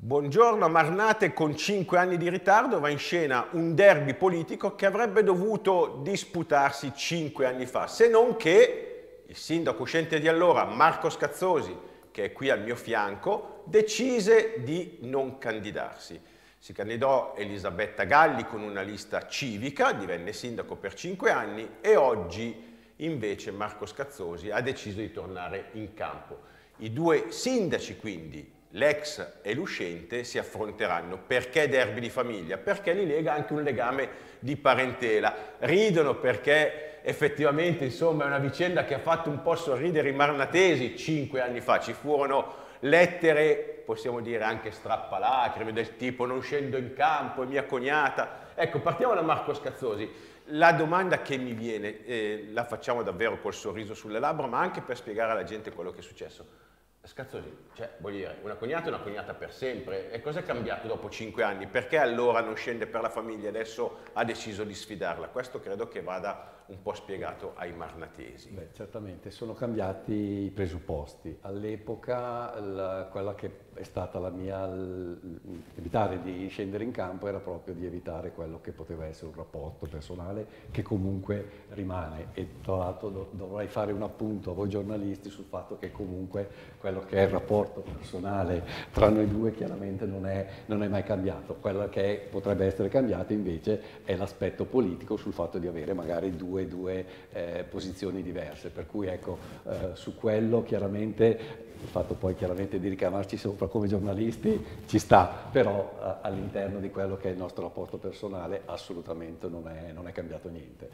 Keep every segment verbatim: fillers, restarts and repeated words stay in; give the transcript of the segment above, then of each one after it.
Buongiorno, a Marnate con cinque anni di ritardo va in scena un derby politico che avrebbe dovuto disputarsi cinque anni fa, se non che il sindaco uscente di allora, Marco Scazzosi, che è qui al mio fianco, decise di non candidarsi. Si candidò Elisabetta Galli con una lista civica, divenne sindaco per cinque anni e oggi invece Marco Scazzosi ha deciso di tornare in campo. I due sindaci quindi, l'ex e l'uscente, si affronteranno. Perché derby di famiglia? Perché li lega anche un legame di parentela. Ridono perché effettivamente insomma è una vicenda che ha fatto un po' sorridere i marnatesi cinque anni fa. Ci furono lettere, possiamo dire anche strappalacrime, del tipo non scendo in campo, è mia cognata. Ecco, partiamo da Marco Scazzosi. La domanda che mi viene, eh, la facciamo davvero col sorriso sulle labbra, ma anche per spiegare alla gente quello che è successo. Scazzosi, cioè, voglio dire, una cognata è una cognata per sempre. E cosa è cambiato dopo cinque anni? Perché allora non scende per la famiglia e adesso ha deciso di sfidarla? Questo credo che vada un po' spiegato ai marnatesi. Beh, certamente sono cambiati i presupposti. All'epoca quella che è stata la mia, evitare di scendere in campo era proprio di evitare quello che poteva essere un rapporto personale che comunque rimane. E tra l'altro dov dovrei fare un appunto a voi giornalisti sul fatto che comunque quello che è il rapporto personale tra noi due chiaramente non è, non è mai cambiato. Quello che potrebbe essere cambiato invece è l'aspetto politico sul fatto di avere magari due due eh, posizioni diverse, per cui ecco, eh, su quello chiaramente il fatto poi chiaramente di ricavarci sopra come giornalisti ci sta, però eh, all'interno di quello che è il nostro rapporto personale assolutamente non è, non è cambiato niente.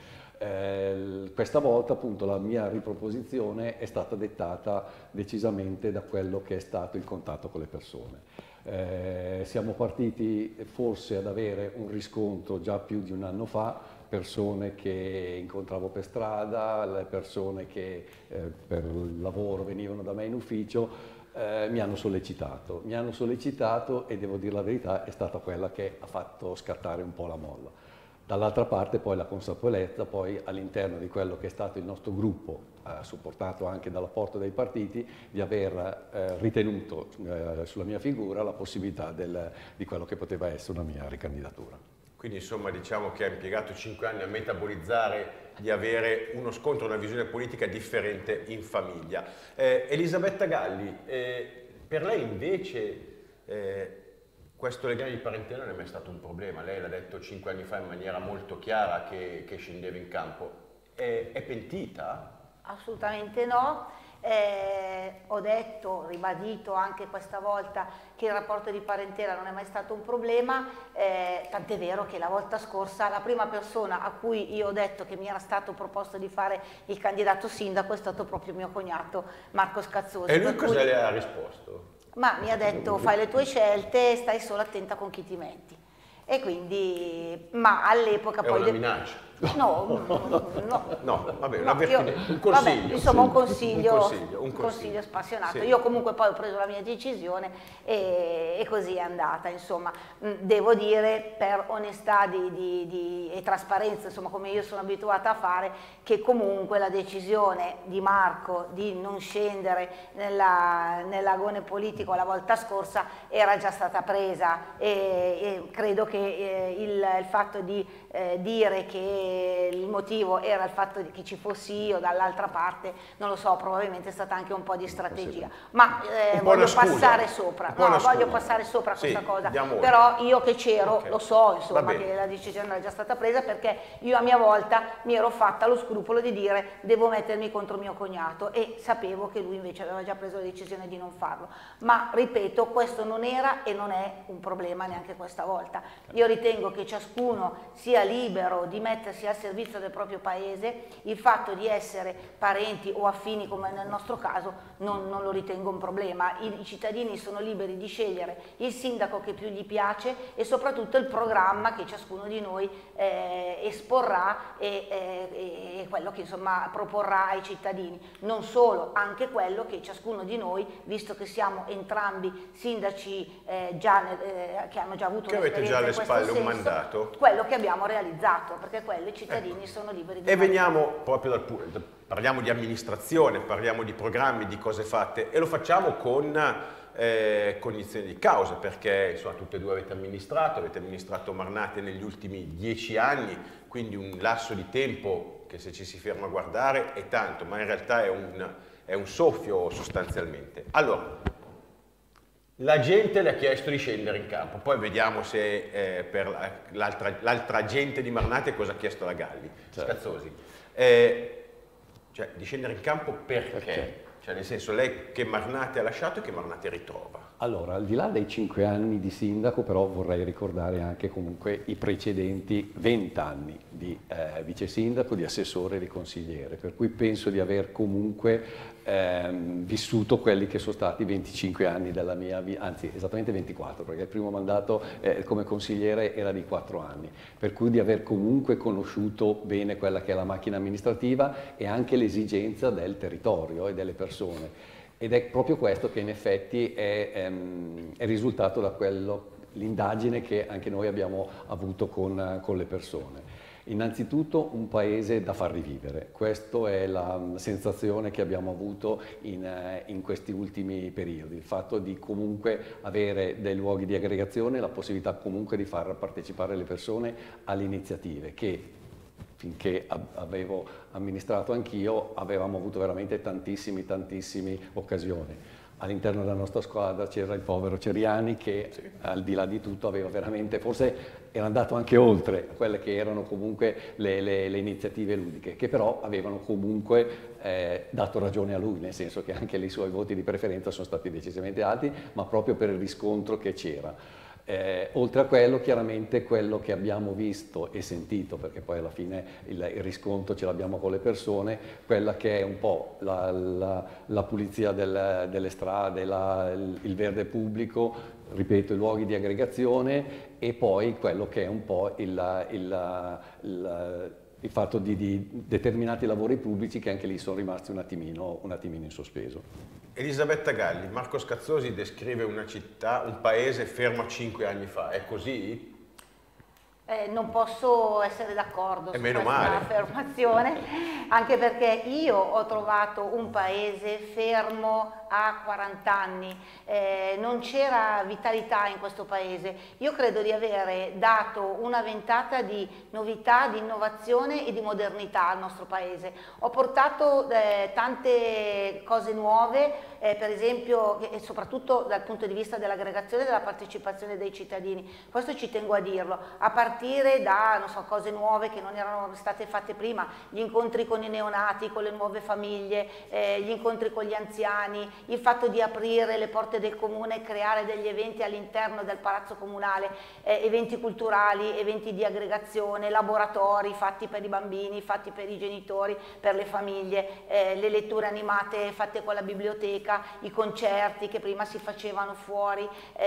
Eh, questa volta appunto la mia riproposizione è stata dettata decisamente da quello che è stato il contatto con le persone. Eh, siamo partiti forse ad avere un riscontro già più di un anno fa, persone che incontravo per strada, le persone che eh, per il lavoro venivano da me in ufficio, eh, mi hanno sollecitato. Mi hanno sollecitato e devo dire la verità, è stata quella che ha fatto scattare un po' la molla. Dall'altra parte poi la consapevolezza poi all'interno di quello che è stato il nostro gruppo, eh, supportato anche dall'apporto dei partiti, di aver eh, ritenuto eh, sulla mia figura la possibilità del, di quello che poteva essere una mia ricandidatura. Quindi insomma diciamo che ha impiegato cinque anni a metabolizzare di avere uno scontro, una visione politica differente in famiglia. Eh, Elisabetta Galli, eh, per lei invece eh, questo legame di parentela non è mai stato un problema. Lei l'ha detto cinque anni fa in maniera molto chiara che, che scendeva in campo. È, è pentita? Assolutamente no. Eh, ho detto, ribadito anche questa volta che il rapporto di parentela non è mai stato un problema, eh, tant'è vero che la volta scorsa la prima persona a cui io ho detto che mi era stato proposto di fare il candidato sindaco è stato proprio mio cognato Marco Scazzosi. E lui cosa cui... le ha risposto? Ma mi ha detto fai le tue scelte, stai solo attenta con chi ti metti. E quindi, ma all'epoca poi... È una minaccia. No, no, no, vabbè, no, un, io, un consiglio. Vabbè, insomma un consiglio, un consiglio, un un consiglio spassionato. Sì. Io comunque poi ho preso la mia decisione e, e così è andata, insomma. Devo dire per onestà di, di, di, e trasparenza, insomma, come io sono abituata a fare, che comunque la decisione di Marco di non scendere nell'agone politico la volta scorsa era già stata presa e, e credo che eh, il, il fatto di eh, dire che il motivo era il fatto che ci fossi io dall'altra parte, non lo so, probabilmente è stata anche un po' di strategia, ma eh, voglio passare sopra, no, voglio passare sopra sì, questa cosa, però io che c'ero okay. lo so insomma che la decisione era già stata presa perché io a mia volta mi ero fatta lo scrupolo di dire devo mettermi contro mio cognato e sapevo che lui invece aveva già preso la decisione di non farlo, ma ripeto questo non era e non è un problema neanche questa volta. Io ritengo che ciascuno sia libero di mettersi al servizio del proprio paese, il fatto di essere parenti o affini come nel nostro caso non, non lo ritengo un problema. I, I cittadini sono liberi di scegliere il sindaco che più gli piace e soprattutto il programma che ciascuno di noi eh, esporrà e, eh, e quello che insomma proporrà ai cittadini. Non solo, anche quello che ciascuno di noi, visto che siamo entrambi sindaci eh, già nel, eh, che hanno già avuto un'esperienza in questo senso, un mandato, quello che abbiamo realizzato, perché quello i cittadini ecco. sono liberi di e veniamo proprio dal parliamo di amministrazione, parliamo di programmi, di cose fatte e lo facciamo con eh, cognizione di causa, perché insomma tutte e due avete amministrato, avete amministrato Marnate negli ultimi dieci anni, quindi un lasso di tempo che se ci si ferma a guardare è tanto, ma in realtà è un, è un soffio sostanzialmente. Allora, la gente le ha chiesto di scendere in campo, poi vediamo se eh, per l'altra gente di Marnate cosa ha chiesto la Galli. Certo. Scazzosi. Eh, cioè, di scendere in campo perché? perché? Cioè, nel senso, lei che Marnate ha lasciato e che Marnate ritrova? Allora, al di là dei cinque anni di sindaco, però vorrei ricordare anche comunque i precedenti vent'anni di eh, vice sindaco, di assessore e di consigliere, per cui penso di aver comunque ehm, vissuto quelli che sono stati venticinque anni della mia vita, anzi esattamente ventiquattro, perché il primo mandato eh, come consigliere era di quattro anni, per cui di aver comunque conosciuto bene quella che è la macchina amministrativa e anche l'esigenza del territorio e delle persone. Ed è proprio questo che in effetti è, ehm, è risultato da l'indagine che anche noi abbiamo avuto con, con le persone. Innanzitutto un paese da far rivivere, questa è la sensazione che abbiamo avuto in, in questi ultimi periodi, il fatto di comunque avere dei luoghi di aggregazione, la possibilità comunque di far partecipare le persone alle iniziative che finché avevo amministrato anch'io, avevamo avuto veramente tantissimi, tantissime occasioni. All'interno della nostra squadra c'era il povero Ceriani che, sì, al di là di tutto, aveva veramente, forse era andato anche oltre quelle che erano comunque le, le, le iniziative ludiche, che però avevano comunque eh, dato ragione a lui, nel senso che anche i suoi voti di preferenza sono stati decisamente alti, ma proprio per il riscontro che c'era. Eh, oltre a quello, chiaramente quello che abbiamo visto e sentito, perché poi alla fine il, il riscontro ce l'abbiamo con le persone, quella che è un po' la, la, la pulizia del, delle strade, la, il, il verde pubblico, ripeto, i luoghi di aggregazione, e poi quello che è un po' il, il, il, il fatto di, di determinati lavori pubblici che anche lì sono rimasti un attimino, un attimino in sospeso. Elisabetta Galli, Marco Scazzosi descrive una città, un paese fermo a cinque anni fa, è così? Eh, non posso essere d'accordo su meno questa male. affermazione, anche perché io ho trovato un paese fermo a quaranta anni, eh, non c'era vitalità in questo paese. Io credo di avere dato una ventata di novità, di innovazione e di modernità al nostro paese. Ho portato eh, tante cose nuove, eh, per esempio, e soprattutto dal punto di vista dell'aggregazione e della partecipazione dei cittadini. Questo ci tengo a dirlo, a partire da non so, cose nuove che non erano state fatte prima, gli incontri con i neonati, con le nuove famiglie, eh, gli incontri con gli anziani, il fatto di aprire le porte del comune e creare degli eventi all'interno del palazzo comunale, eh, eventi culturali, eventi di aggregazione, laboratori fatti per i bambini, fatti per i genitori, per le famiglie, eh, le letture animate fatte con la biblioteca, i concerti che prima si facevano fuori,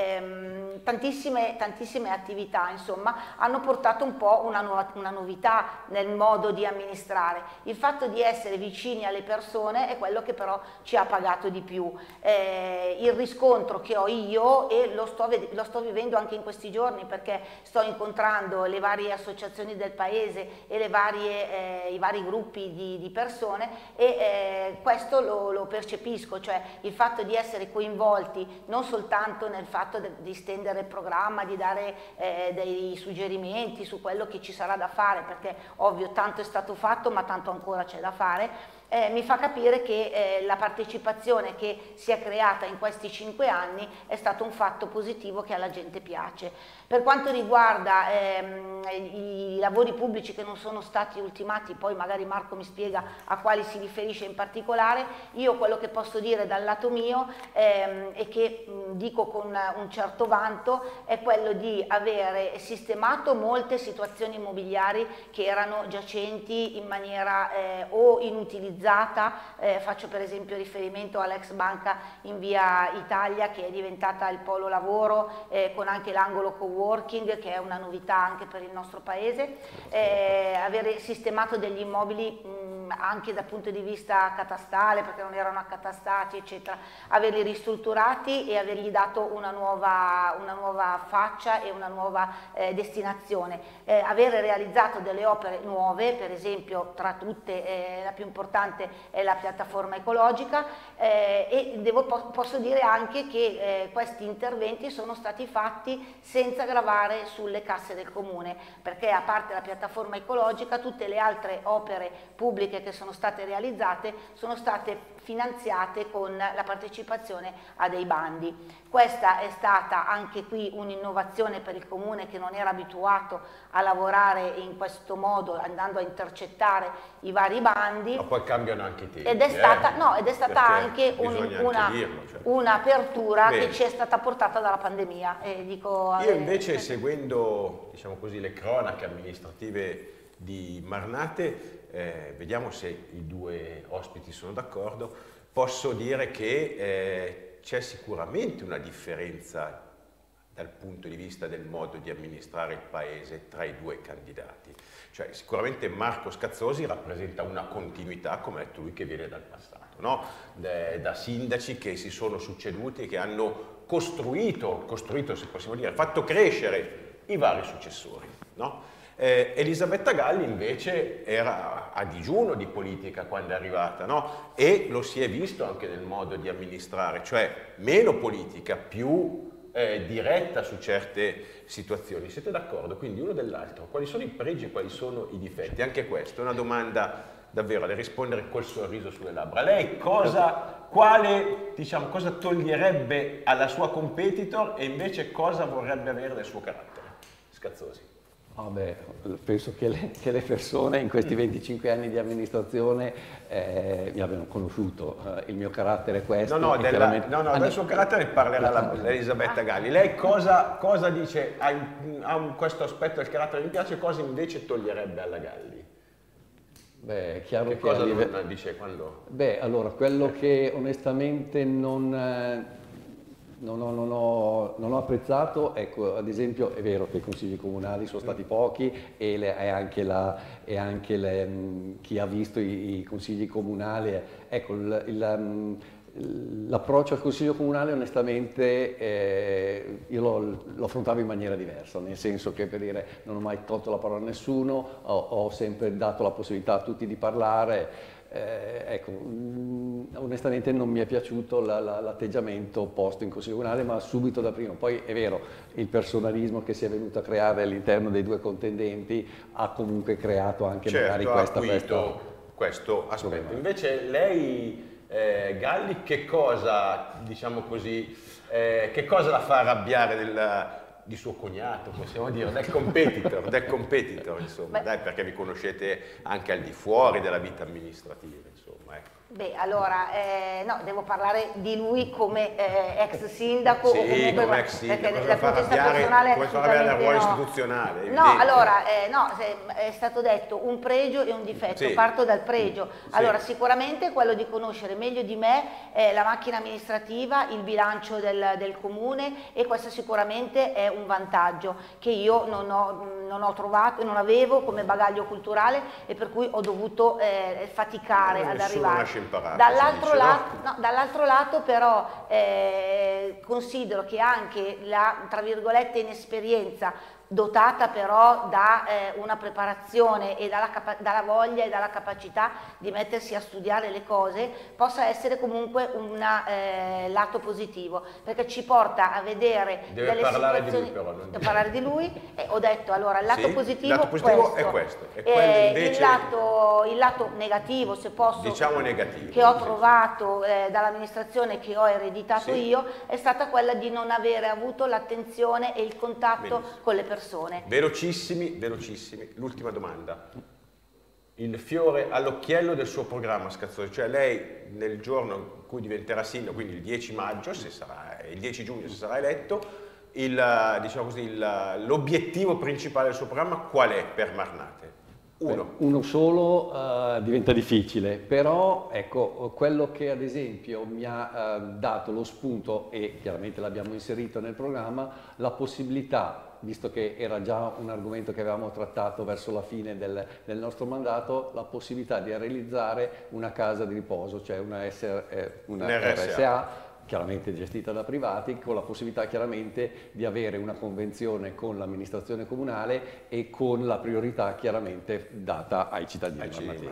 ehm, tantissime, tantissime attività, insomma, hanno portato un po' una, nuova, una novità nel modo di amministrare. Il fatto di essere vicini alle persone è quello che però ci ha pagato di più. Eh, il riscontro che ho io, e lo sto, lo sto vivendo anche in questi giorni perché sto incontrando le varie associazioni del paese e le varie, eh, i vari gruppi di, di persone, e eh, questo lo, lo percepisco, cioè il fatto di essere coinvolti non soltanto nel fatto de, di stendere il programma, di dare eh, dei suggerimenti su quello che ci sarà da fare, perché ovvio tanto è stato fatto ma tanto ancora c'è da fare. Eh, mi fa capire che eh, la partecipazione che si è creata in questi cinque anni è stato un fatto positivo che alla gente piace. Per quanto riguarda ehm, i lavori pubblici che non sono stati ultimati, poi magari Marco mi spiega a quali si riferisce in particolare, io quello che posso dire dal lato mio ehm, e che mh, dico con un certo vanto è quello di avere sistemato molte situazioni immobiliari che erano giacenti in maniera eh, o inutilizzata. Eh, faccio per esempio riferimento all'ex banca in via Italia che è diventata il polo lavoro, eh, con anche l'angolo coworking che è una novità anche per il nostro paese, eh, avere sistemato degli immobili mh, anche dal punto di vista catastale, perché non erano accatastati, eccetera, averli ristrutturati e avergli dato una nuova, una nuova faccia e una nuova eh, destinazione. Eh, avere realizzato delle opere nuove, per esempio tra tutte eh, la più importante è la piattaforma ecologica, eh, e devo, posso dire anche che eh, questi interventi sono stati fatti senza gravare sulle casse del comune, perché a parte la piattaforma ecologica tutte le altre opere pubbliche che sono state realizzate sono state finanziate con la partecipazione a dei bandi. Questa è stata anche qui un'innovazione per il comune che non era abituato a lavorare in questo modo, andando a intercettare i vari bandi. Ma poi cambiano anche i tempi. Ed è stata, eh? no, ed è stata anche un'apertura cioè. che ci è stata portata dalla pandemia. E dico, Io invece, eh, seguendo diciamo così, le cronache amministrative di Marnate, eh, vediamo se i due ospiti sono d'accordo, posso dire che eh, c'è sicuramente una differenza dal punto di vista del modo di amministrare il paese tra i due candidati. Cioè, sicuramente Marco Scazzosi rappresenta una continuità, come ha detto lui, che viene dal passato, no? da, da sindaci che si sono succeduti e che hanno costruito, costruito se possiamo dire, fatto crescere i vari successori, no? Eh, Elisabetta Galli invece era a digiuno di politica quando è arrivata, no? E lo si è visto anche nel modo di amministrare, cioè meno politica, più eh, diretta su certe situazioni. Siete d'accordo? Quindi uno dell'altro, quali sono i pregi e quali sono i difetti? Anche questa è una domanda davvero da rispondere col sorriso sulle labbra. Lei cosa, quale, diciamo, cosa toglierebbe alla sua competitor e invece cosa vorrebbe avere del suo carattere? Scazzosi. Oh beh, penso che le, che le persone in questi venticinque anni di amministrazione eh, mi abbiano conosciuto. Uh, il mio carattere è questo. No, no, della, chiaramente... no, no ah, del suo carattere parlerà Elisabetta Galli. Lei cosa, cosa dice, ha, ha un, questo aspetto del carattere che mi piace, cosa invece toglierebbe alla Galli? Beh, è chiaro che, che cosa live... non dice quando? Beh, allora, quello che onestamente non... Eh, Non ho, non, ho, non ho apprezzato, ecco, ad esempio è vero che i consigli comunali sono stati pochi e, le, e anche, la, e anche le, mh, chi ha visto i, i consigli comunali, ecco, l'approccio al consiglio comunale onestamente eh, io lo, lo affrontavo in maniera diversa, nel senso che per dire non ho mai tolto la parola a nessuno, ho, ho sempre dato la possibilità a tutti di parlare. Eh, ecco, mh, onestamente non mi è piaciuto l'atteggiamento posto in consiglio comunale, ma subito da prima. Poi è vero, il personalismo che si è venuto a creare all'interno dei due contendenti ha comunque creato anche certo, magari questa, ha questa questo aspetto. Invece lei, eh, Galli, che cosa, diciamo così, eh, che cosa la fa arrabbiare del... di suo cognato, possiamo dire, del competitor, del competitor, insomma, dai, perché vi conoscete anche al di fuori della vita amministrativa, insomma, ecco. Beh, allora, eh, no, devo parlare di lui come eh, ex sindaco. Sì, o comunque, come ex sindaco, perché come dal fa punto di vista arrabbiare, personale come fa arrabbiare il ruolo no. istituzionale. No, evidente. allora, eh, no, è stato detto un pregio e un difetto, Sì. parto dal pregio. Sì. Allora, sicuramente quello di conoscere meglio di me eh, la macchina amministrativa, il bilancio del, del comune, e questo sicuramente è un vantaggio che io non ho, non ho trovato, non avevo come bagaglio culturale e per cui ho dovuto eh, faticare eh, ad nessuno arrivare. nasce imparato, Dall'altro dice, lato, no? no, dall'altro lato però eh, considero che anche la, tra virgolette, inesperienza, dotata però da eh, una preparazione e dalla, dalla voglia e dalla capacità di mettersi a studiare le cose, possa essere comunque un eh, lato positivo, perché ci porta a vedere Deve delle parlare situazioni... di lui però, non Devo parlare di lui, e ho detto allora il lato sì, positivo, il lato positivo questo. è questo, e Eh, invece... il, lato, il lato negativo, se posso, diciamo negativo, che ho sì. trovato eh, dall'amministrazione che ho ereditato sì. io, è stata quella di non avere avuto l'attenzione e il contatto Benissimo. con le persone. Velocissimi, velocissimi. L'ultima domanda. Il fiore all'occhiello del suo programma, Scazzosi, cioè lei nel giorno in cui diventerà sindaco, quindi il dieci maggio, se sarà, il dieci giugno se sarà eletto, il, diciamo così, l'obiettivo principale del suo programma qual è per Marnate? Uno. Beh, uno solo uh, diventa difficile, però ecco, quello che ad esempio mi ha uh, dato lo spunto, e chiaramente l'abbiamo inserito nel programma, la possibilità visto che era già un argomento che avevamo trattato verso la fine del, del nostro mandato, la possibilità di realizzare una casa di riposo, cioè una, S R, eh, una R S A, chiaramente gestita da privati, con la possibilità chiaramente di avere una convenzione con l'amministrazione comunale e con la priorità chiaramente data ai cittadini. Ai cittadini.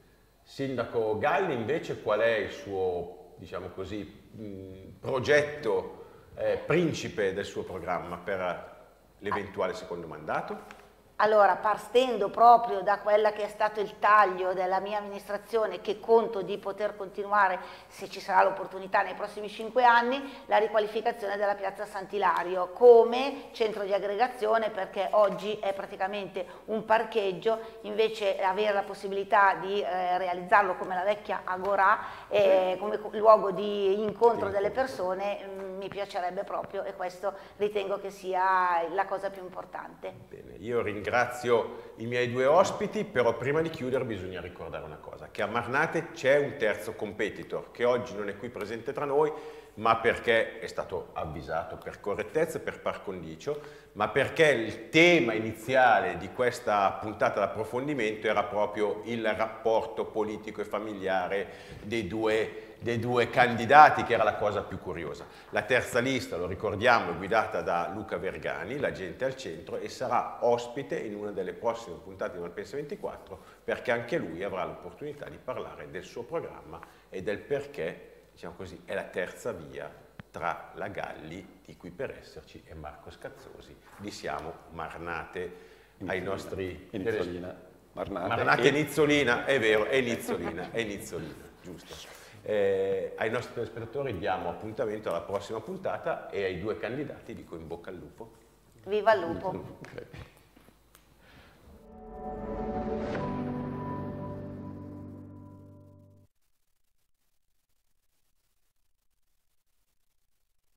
Sindaco Galli, invece, qual è il suo, diciamo così, mh, progetto eh, principe del suo programma per l'eventuale secondo mandato? Allora, partendo proprio da quella che è stato il taglio della mia amministrazione, che conto di poter continuare, se ci sarà l'opportunità nei prossimi cinque anni, la riqualificazione della piazza Sant'Ilario come centro di aggregazione, perché oggi è praticamente un parcheggio, invece avere la possibilità di eh, realizzarlo come la vecchia Agorà, eh, come luogo di incontro delle persone, mh, mi piacerebbe proprio, e questo ritengo che sia la cosa più importante. Bene, io ringrazio Ringrazio i miei due ospiti, però prima di chiudere bisogna ricordare una cosa, che a Marnate c'è un terzo competitor che oggi non è qui presente tra noi, ma perché è stato avvisato per correttezza e per par condicio, ma perché il tema iniziale di questa puntata d'approfondimento era proprio il rapporto politico e familiare dei due dei due candidati, che era la cosa più curiosa. La terza lista, lo ricordiamo, è guidata da Luca Vergani, la gente al centro, e sarà ospite in una delle prossime puntate di Malpensa ventiquattro, perché anche lui avrà l'opportunità di parlare del suo programma e del perché, diciamo così, è la terza via tra la Galli, di cui per esserci, e Marco Scazzosi, di Siamo Marnate. Ai nostri... E Nizzolina. Marnate, Marnate e Nizzolina, è vero, è Nizzolina, è Nizzolina, giusto. Eh, ai nostri telespettatori diamo appuntamento alla prossima puntata e ai due candidati dico in bocca al lupo. Viva il lupo! Okay.